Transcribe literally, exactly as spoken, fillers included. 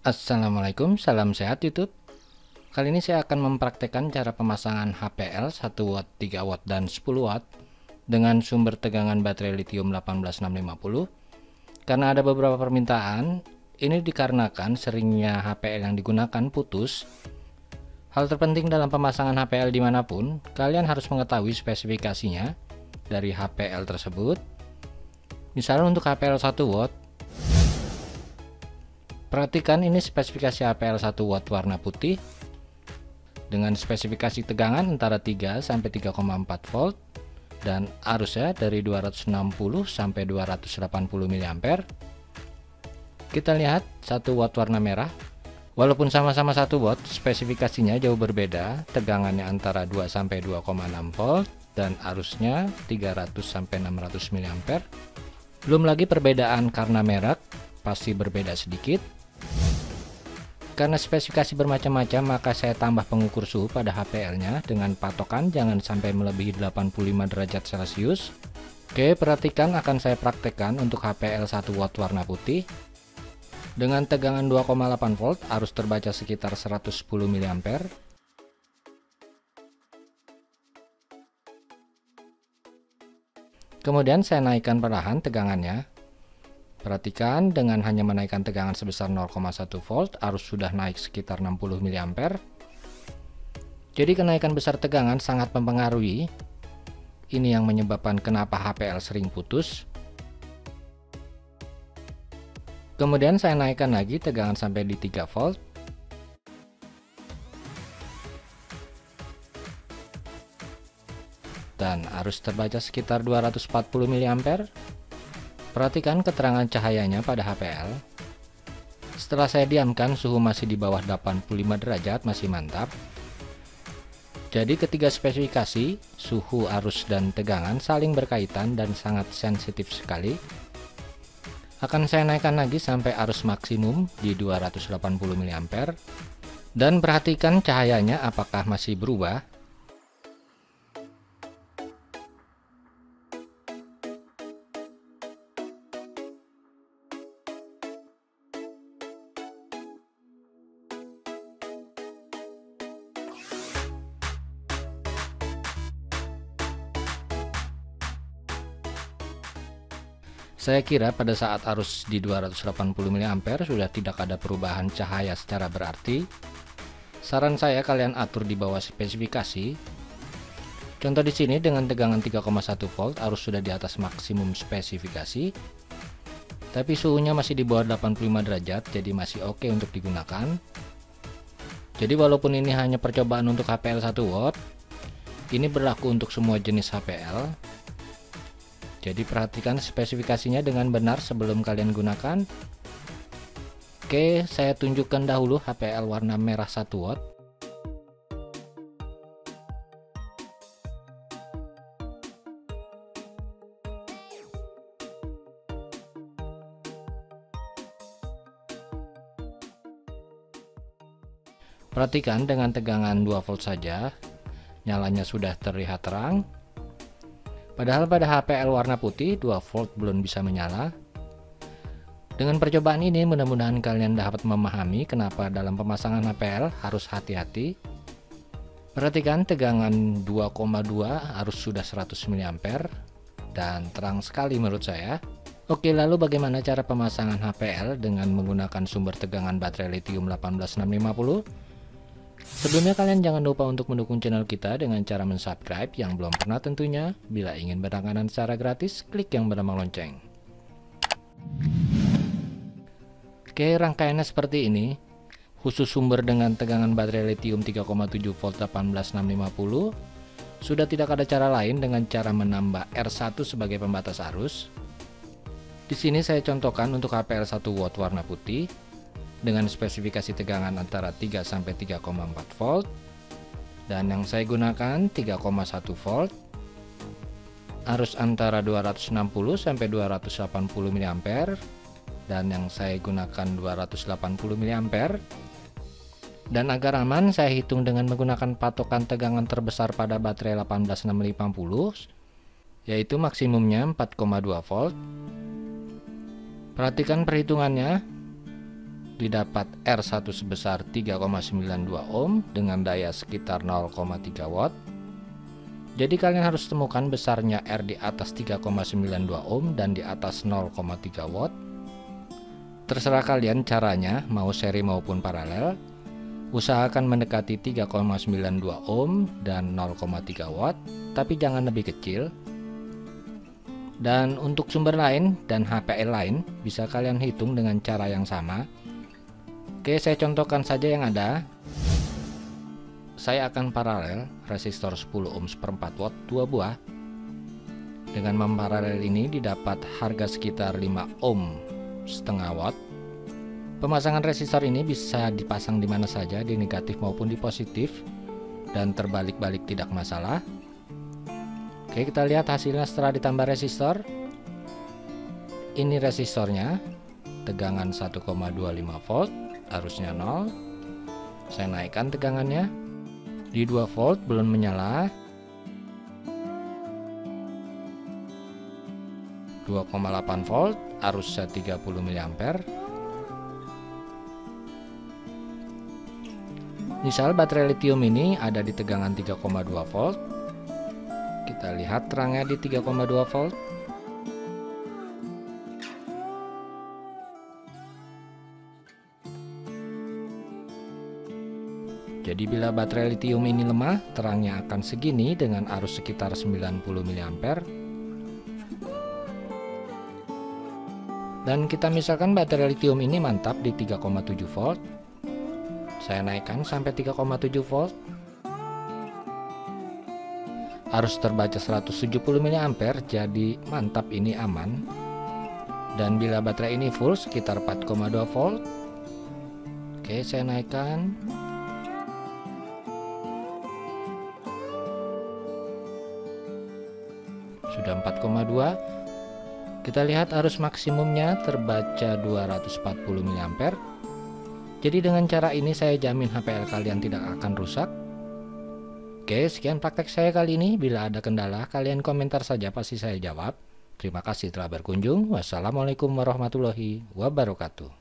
Assalamualaikum, salam sehat YouTube. Kali ini saya akan mempraktekkan cara pemasangan H P L satu watt, tiga watt, dan sepuluh watt dengan sumber tegangan baterai lithium satu delapan enam lima nol. Karena ada beberapa permintaan, ini dikarenakan seringnya H P L yang digunakan putus. Hal terpenting dalam pemasangan H P L dimanapun, kalian harus mengetahui spesifikasinya dari H P L tersebut. Misalnya untuk H P L satu watt, perhatikan ini spesifikasi H P L satu watt warna putih dengan spesifikasi tegangan antara tiga sampai tiga koma empat volt dan arusnya dari dua ratus enam puluh sampai dua ratus delapan puluh miliampere. Kita lihat satu watt warna merah. Walaupun sama-sama satu watt, spesifikasinya jauh berbeda. Tegangannya antara dua sampai dua koma enam volt dan arusnya tiga ratus sampai enam ratus miliampere. Belum lagi perbedaan karena merek pasti berbeda sedikit. Karena spesifikasi bermacam-macam, maka saya tambah pengukur suhu pada H P L-nya dengan patokan jangan sampai melebihi delapan puluh lima derajat Celcius. Oke, perhatikan akan saya praktekkan untuk H P L satu watt warna putih. Dengan tegangan dua koma delapan volt, arus terbaca sekitar seratus sepuluh miliampere. Kemudian saya naikkan perlahan tegangannya. Perhatikan, dengan hanya menaikkan tegangan sebesar nol koma satu volt, arus sudah naik sekitar enam puluh miliampere. Jadi kenaikan besar tegangan sangat mempengaruhi. Ini yang menyebabkan kenapa H P L sering putus. Kemudian saya naikkan lagi tegangan sampai di tiga volt. Dan arus terbaca sekitar dua ratus empat puluh miliampere. Perhatikan keterangan cahayanya pada H P L. Setelah saya diamkan, suhu masih di bawah delapan puluh lima derajat, masih mantap. Jadi ketiga spesifikasi, suhu, arus, dan tegangan saling berkaitan dan sangat sensitif sekali. Akan saya naikkan lagi sampai arus maksimum di dua ratus delapan puluh miliampere. Dan perhatikan cahayanya apakah masih berubah. Saya kira pada saat arus di dua ratus delapan puluh miliampere sudah tidak ada perubahan cahaya secara berarti. Saran saya kalian atur di bawah spesifikasi. Contoh di sini dengan tegangan tiga koma satu volt, arus sudah di atas maksimum spesifikasi. Tapi suhunya masih di bawah delapan puluh lima derajat, jadi masih oke untuk digunakan. Jadi walaupun ini hanya percobaan untuk H P L satu watt, ini berlaku untuk semua jenis H P L. Jadi perhatikan spesifikasinya dengan benar sebelum kalian gunakan. Oke, saya tunjukkan dahulu H P L warna merah satu watt. Perhatikan dengan tegangan dua volt saja, nyalanya sudah terlihat terang. Padahal pada H P L warna putih dua volt belum bisa menyala. Dengan percobaan ini mudah-mudahan kalian dapat memahami kenapa dalam pemasangan H P L harus hati-hati. Perhatikan tegangan dua koma dua, arus sudah seratus miliampere dan terang sekali menurut saya. Oke, lalu bagaimana cara pemasangan H P L dengan menggunakan sumber tegangan baterai lithium satu delapan enam lima nol? Sebelumnya kalian jangan lupa untuk mendukung channel kita dengan cara mensubscribe yang belum pernah tentunya. Bila ingin berlangganan secara gratis, klik yang bernama lonceng. Oke, rangkaiannya seperti ini. Khusus sumber dengan tegangan baterai lithium tiga koma tujuh volt satu delapan enam lima nol. Sudah tidak ada cara lain dengan cara menambah R satu sebagai pembatas arus. Di sini saya contohkan untuk H P L satu watt warna putih dengan spesifikasi tegangan antara tiga sampai tiga koma empat volt dan yang saya gunakan tiga koma satu volt, arus antara dua ratus enam puluh sampai dua ratus delapan puluh miliampere dan yang saya gunakan dua ratus delapan puluh miliampere. Dan agar aman saya hitung dengan menggunakan patokan tegangan terbesar pada baterai satu delapan enam lima nol, yaitu maksimumnya empat koma dua volt. Perhatikan perhitungannya. didapat R satu sebesar tiga koma sembilan dua ohm dengan daya sekitar nol koma tiga watt. Jadi kalian harus temukan besarnya R di atas tiga koma sembilan dua ohm dan di atas nol koma tiga watt. Terserah kalian caranya, mau seri maupun paralel. Usahakan mendekati tiga koma sembilan dua ohm dan nol koma tiga watt, tapi jangan lebih kecil. Dan untuk sumber lain dan H P L lain bisa kalian hitung dengan cara yang sama. Oke, saya contohkan saja yang ada. Saya akan paralel resistor sepuluh ohm seperempat watt dua buah. Dengan memparalel ini didapat harga sekitar lima ohm setengah watt. Pemasangan resistor ini bisa dipasang di mana saja, di negatif maupun di positif, dan terbalik-balik tidak masalah. Oke, kita lihat hasilnya setelah ditambah resistor. Ini resistornya, tegangan satu koma dua lima volt, arusnya nol. Saya naikkan tegangannya. Di dua volt belum menyala. dua koma delapan volt, arusnya tiga puluh miliampere. Misal baterai lithium ini ada di tegangan tiga koma dua volt. Kita lihat terangnya di tiga koma dua volt. Jadi bila baterai lithium ini lemah, terangnya akan segini dengan arus sekitar sembilan puluh miliampere. Dan kita misalkan baterai lithium ini mantap di tiga koma tujuh volt. Saya naikkan sampai tiga koma tujuh volt. Arus terbaca seratus tujuh puluh miliampere, jadi mantap, ini aman. Dan bila baterai ini full sekitar empat koma dua volt. Oke, saya naikkan. Sudah empat koma dua. Kita lihat arus maksimumnya terbaca dua ratus empat puluh miliampere. Jadi dengan cara ini saya jamin H P L kalian tidak akan rusak. Oke, sekian praktek saya kali ini. Bila ada kendala, kalian komentar saja, pasti saya jawab. Terima kasih telah berkunjung. Wassalamualaikum warahmatullahi wabarakatuh.